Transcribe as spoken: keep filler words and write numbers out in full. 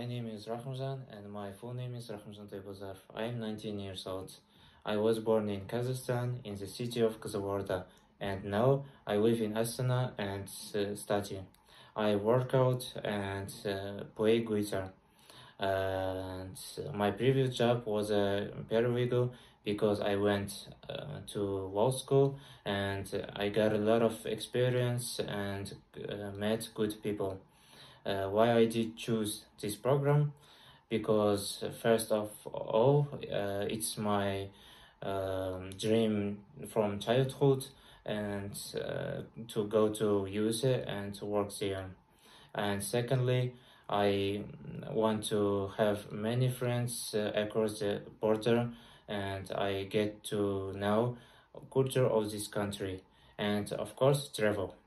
my name is Rahmzan and my full name is Rahmzan Taybazarov. I am nineteen years old. I was born in Kazakhstan in the city of Kızılorda, and now I live in Astana and uh, study. I work out and uh, play guitar. And my previous job was a paralegal because I went uh, to law school and I got a lot of experience and uh, met good people. Uh, why I did choose this program? Because uh, first of all, uh, it's my um, dream from childhood, and uh, to go to U S A and to work there. And secondly, I want to have many friends uh, across the border, and I get to know culture of this country, and of course travel.